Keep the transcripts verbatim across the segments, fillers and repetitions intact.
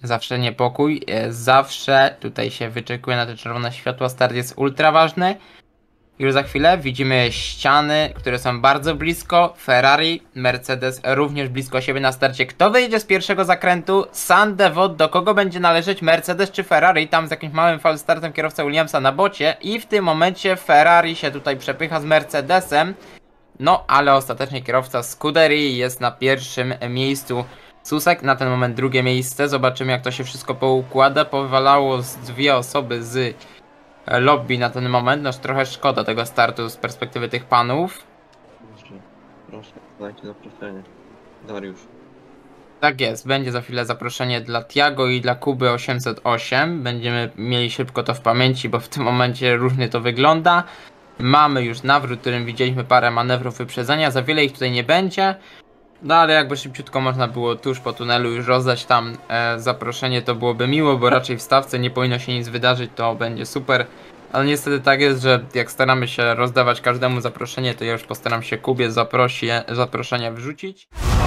Zawsze niepokój, e, zawsze tutaj się wyczekuje na te czerwone światła, start jest ultra ważny. Już za chwilę widzimy ściany, które są bardzo blisko, Ferrari, Mercedes również blisko siebie na starcie. Kto wyjdzie z pierwszego zakrętu? Sandevot, do kogo będzie należeć, Mercedes czy Ferrari? Tam z jakimś małym falstartem kierowca Williamsa na bocie i w tym momencie Ferrari się tutaj przepycha z Mercedesem. No, ale ostatecznie kierowca Scuderii jest na pierwszym miejscu. Susek na ten moment drugie miejsce. Zobaczymy, jak to się wszystko poukłada. Powywalało z dwie osoby z lobby na ten moment. No, trochę szkoda tego startu z perspektywy tych panów. Proszę, proszę, dajcie zaproszenie. Dariusz. Tak jest, będzie za chwilę zaproszenie dla Tiago i dla Kuby osiemset osiem. Będziemy mieli szybko to w pamięci, bo w tym momencie różnie to wygląda. Mamy już nawrót, w którym widzieliśmy parę manewrów wyprzedzenia. Za wiele ich tutaj nie będzie. No ale jakby szybciutko można było tuż po tunelu już rozdać tam e, zaproszenie, to byłoby miło, bo raczej w stawce nie powinno się nic wydarzyć, to będzie super. Ale niestety tak jest, że jak staramy się rozdawać każdemu zaproszenie, to ja już postaram się Kubie zaprosi, zaproszenia wrzucić.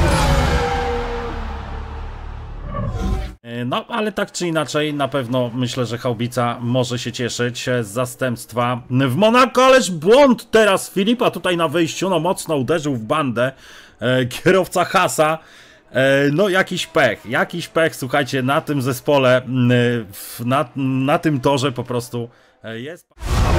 No, ale tak czy inaczej, na pewno myślę, że Haubica może się cieszyć z zastępstwa w Monako, ależ błąd teraz Filipa tutaj na wyjściu, no mocno uderzył w bandę e, kierowca Hasa. E, no jakiś pech, jakiś pech, słuchajcie, na tym zespole, e, na, na tym torze po prostu e, jest.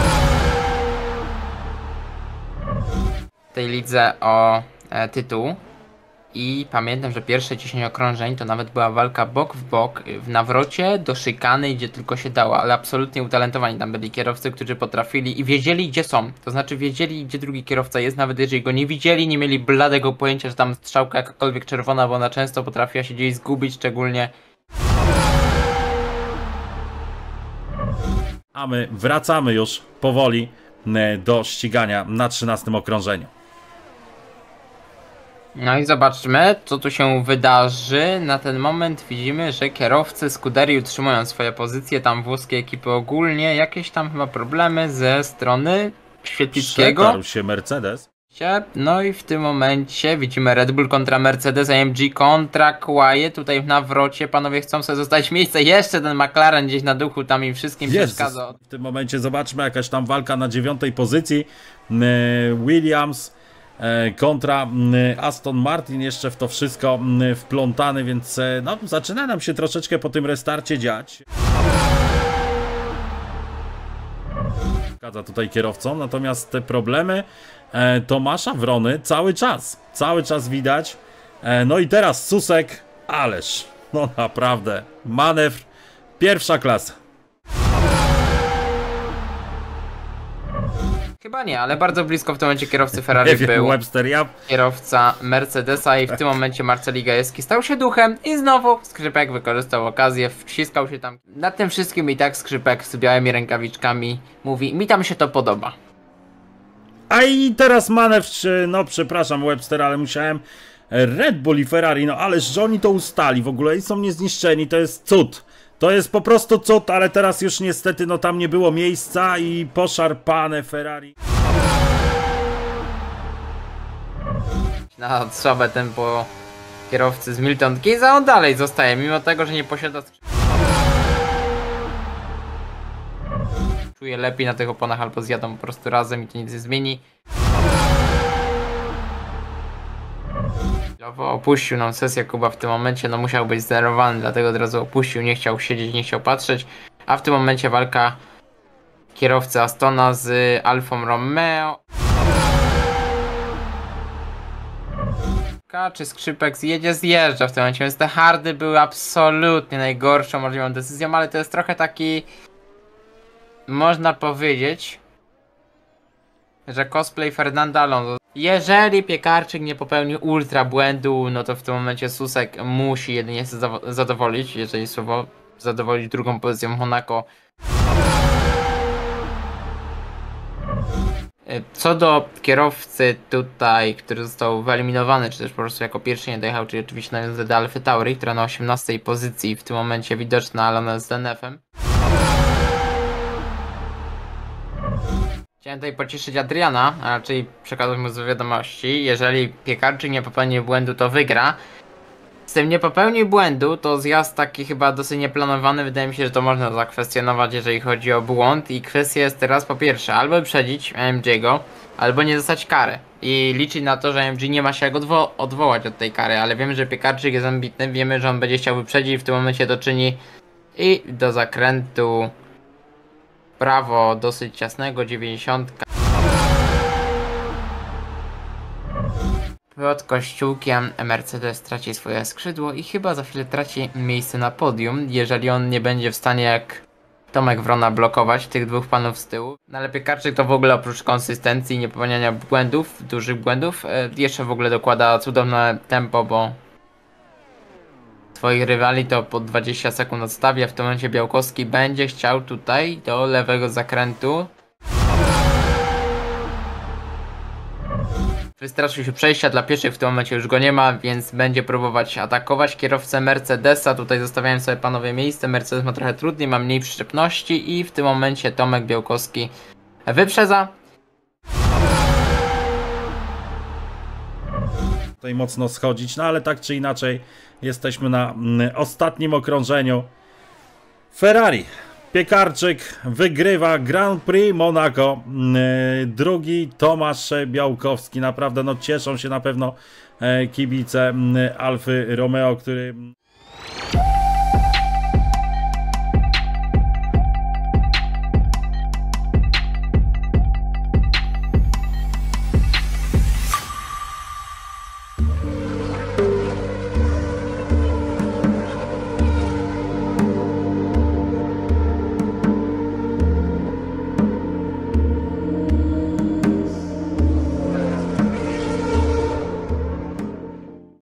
W tej lidze o e, tytuł. I pamiętam, że pierwsze dziesięć okrążeń to nawet była walka bok w bok, w nawrocie do szykany, gdzie tylko się dało, ale absolutnie utalentowani tam byli kierowcy, którzy potrafili i wiedzieli, gdzie są. To znaczy wiedzieli, gdzie drugi kierowca jest, nawet jeżeli go nie widzieli, nie mieli bladego pojęcia, że tam strzałka jakakolwiek czerwona, bo ona często potrafiła się gdzieś zgubić, szczególnie. A my wracamy już powoli do ścigania na trzynastym okrążeniu. No i zobaczmy, co tu się wydarzy. Na ten moment widzimy, że kierowcy Scuderii utrzymują swoje pozycje, tam włoskie ekipy ogólnie, jakieś tam chyba problemy ze strony Świetlickiego. Przetarł się Mercedes. No i w tym momencie widzimy Red Bull kontra Mercedes, A M G kontra Quiet. Tutaj w nawrocie panowie chcą sobie zostać miejsce. Jeszcze ten McLaren gdzieś na duchu tam im wszystkim przeszkadza. W tym momencie zobaczmy, jakaś tam walka na dziewiątej pozycji. Williams kontra Aston Martin jeszcze w to wszystko wplątany, więc no, zaczyna nam się troszeczkę po tym restarcie dziać. Zgadza tutaj kierowcą, natomiast te problemy Tomasza Wrony cały czas, cały czas widać. No i teraz Susek, ależ, no naprawdę, manewr pierwsza klasa. Chyba nie, ale bardzo blisko w tym momencie kierowcy Ferrari nie wiem, był Webster, ja... kierowca Mercedesa i w tym momencie Marceli Gajewski stał się duchem i znowu Skrzypek wykorzystał okazję, wciskał się tam. Nad tym wszystkim i tak Skrzypek z białymi rękawiczkami mówi, mi tam się to podoba. A i teraz manewr, no przepraszam Webster, ale musiałem, Red Bull i Ferrari, no ależ że oni to ustali w ogóle i są niezniszczeni, to jest cud. To jest po prostu cud, ale teraz już niestety no tam nie było miejsca i poszarpane Ferrari. Na słabe tempo kierowcy z Milton Keynes, a on dalej zostaje, mimo tego, że nie posiada skrzypka. Czuje lepiej na tych oponach albo zjadą po prostu razem i to nic nie zmieni. Opuścił nam sesję Kuba w tym momencie, no musiał być zerowany, dlatego od razu opuścił, nie chciał siedzieć, nie chciał patrzeć. A w tym momencie walka kierowcy Astona z Alfą Romeo. Czy Skrzypek zjedzie? Zjeżdża w tym momencie, więc te hardy były absolutnie najgorszą możliwą decyzją, ale to jest trochę taki, można powiedzieć, że cosplay Fernanda Alonso. Jeżeli Piekarczyk nie popełni ultra błędu, no to w tym momencie Susek musi jedynie zadowolić, jeżeli słowo zadowolić drugą pozycją Monaco. Co do kierowcy tutaj, który został wyeliminowany, czy też po prostu jako pierwszy nie dojechał, czyli oczywiście nawiązuje do Alfy Tauri, która na osiemnastej pozycji w tym momencie widoczna, ale ona z D N F-em. Chciałem tutaj pocieszyć Adriana, a raczej przekazać mu z wiadomości. Jeżeli Piekarczyk nie popełni błędu, to wygra. z tym nie popełnił błędu, to zjazd taki chyba dosyć nieplanowany, wydaje mi się, że to można zakwestionować, jeżeli chodzi o błąd i kwestia jest teraz po pierwsze, albo wyprzedzić M G go, albo nie dostać kary i liczyć na to, że M G nie ma się jak odwo odwołać od tej kary, ale wiemy, że Piekarczyk jest ambitny, wiemy, że on będzie chciał wyprzedzić i w tym momencie to czyni i do zakrętu prawo dosyć ciasnego, dziewięćdziesiątka. Pod kościółkiem Mercedes traci swoje skrzydło i chyba za chwilę traci miejsce na podium, jeżeli on nie będzie w stanie jak Tomek Wrona blokować tych dwóch panów z tyłu. No ale Piekarczyk to w ogóle oprócz konsystencji i niepopełniania błędów, dużych błędów, jeszcze w ogóle dokłada cudowne tempo, bo swoich rywali to po dwadzieścia sekund odstawia. W tym momencie Białkowski będzie chciał tutaj do lewego zakrętu. Wystraszył się przejścia dla pieszych, w tym momencie już go nie ma, więc będzie próbować atakować kierowcę Mercedesa. Tutaj zostawiałem sobie panowie miejsce, Mercedes ma trochę trudniej, ma mniej przyczepności i w tym momencie Tomek Białkowski wyprzedza. Tutaj mocno schodzić, no ale tak czy inaczej jesteśmy na mm, ostatnim okrążeniu. Ferrari. Piekarczyk wygrywa Grand Prix Monaco. Yy, drugi Tomasz Białkowski. Naprawdę no cieszą się na pewno e, kibice yy, Alfy Romeo, który...